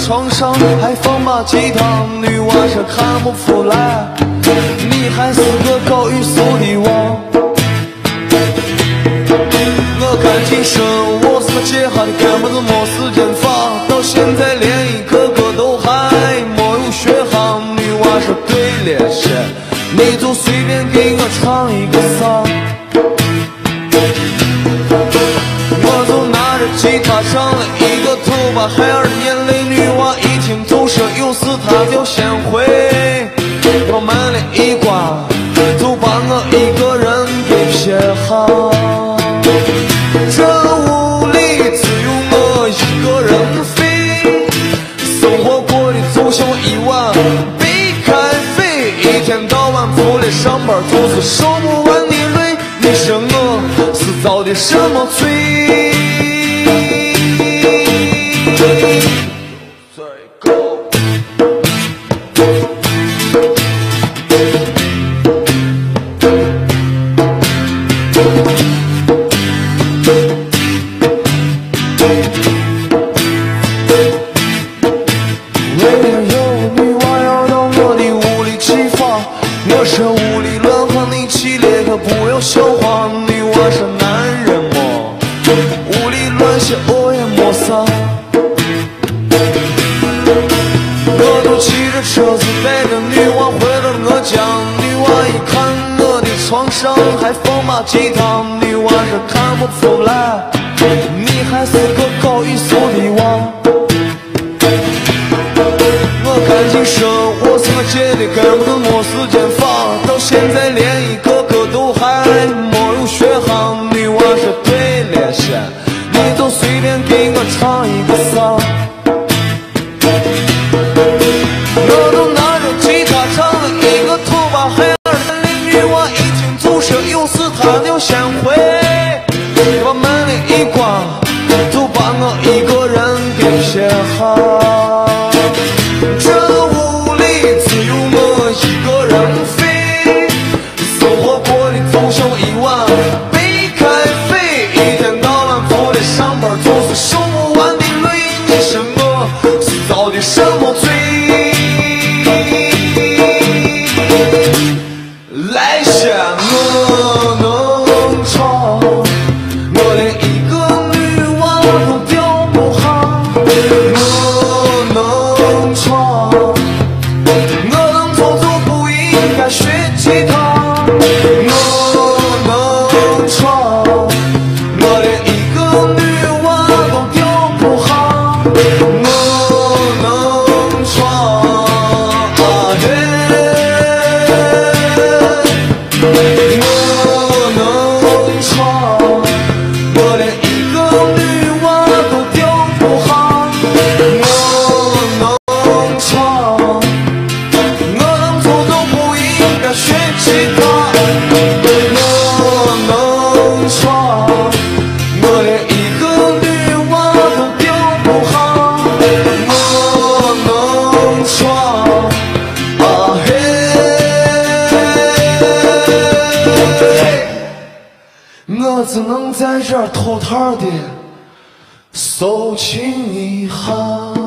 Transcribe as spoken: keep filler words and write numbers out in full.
床上还放把吉他，女娃是看不出来，你还是个搞艺术的娃。我赶紧说，我是接下的根本就没时间发，到现在连一个歌都还没有学好。女娃说对了些，你就随便给我唱一个啥。我就拿着吉他唱了一个头发孩儿的眼泪，女娃一听就说又是她就先回，把门帘一关，就把我一个人给撇下。这屋里只有我一个人飞，生活过得就像一碗白开水，一天到晚出来上班就是受不完的累。你说我是遭的什么罪？Sorry, go. 为了有女娃要到我的屋里去发，我说屋里乱和你起来可不要笑话。女娃说男人么，屋里乱些我也没啥。我都骑着车子带着女娃回了我家，女娃一看我的床上还放把吉他，女娃说看不出来，你还是个搞艺术的娃。我赶紧说，我是个姐的，根本就没时间发，到现在连一个歌都还没有学好。女娃说对了些，你就随便给我唱一个啥。我都拿着吉他唱了一个头发孩儿的泪，女娃一听就说又是她就先回，把门帘一关，就把我一个人给撇下。这屋里只有我一个人飞，生活过得就像一碗白开水，一天到晚出来上班就是受不完的累。你说我是遭的什么罪？来些我能唱，我连一个女娃都吊不下。我能唱，我能做就不应该学吉他。我能唱，我连一个女娃都吊不下。我能唱，啊嘿。我能唱，我连一个女娃都吊不下。我能唱，我能做就不应该学吉他。我能唱，我连一个女娃都吊不下。我能唱，啊嘿。我只能在这儿偷偷的搜寻一下。